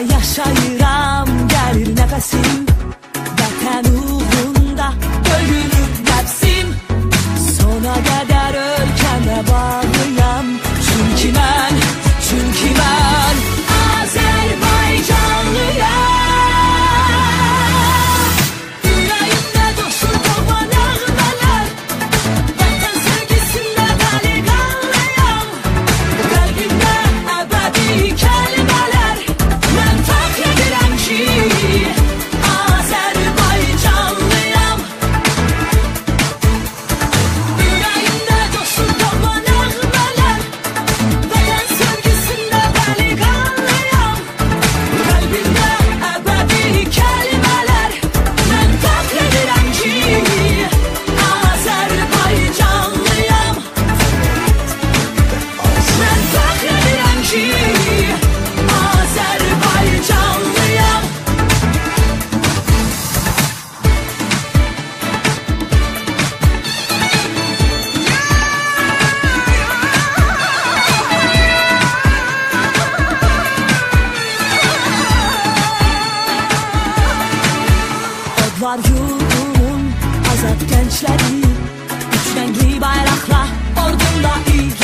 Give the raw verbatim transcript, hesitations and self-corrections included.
yaşayıram, gəlir nəfəsim. Vətən uğrunda döyülür nəfsim. Sona qədər ölkəmə bağlıyam. Çünki mən, çünki mən Azərbaycanlıyam. Ürəyimdə dostluq doğan nəğmələr, vətən sevgisində dəli qanlıyam. Qəlbimdə əbədi kəlmələr, mən fəxr edirəm ki Azərbaycanlıyam. Ürəyimdə dostluq doğan nəğmələr, vətən sevgisində dəli qanlıyam. Qəlbimdə əbədi kəlmələr, mən fəxr edirəm ki Azərbaycanlıyam. Mən fəxr edirəm ki Azərbaycanlıyam. Odlar yurdumun azad gençleri, üç renkli bayrakla ordumda ilk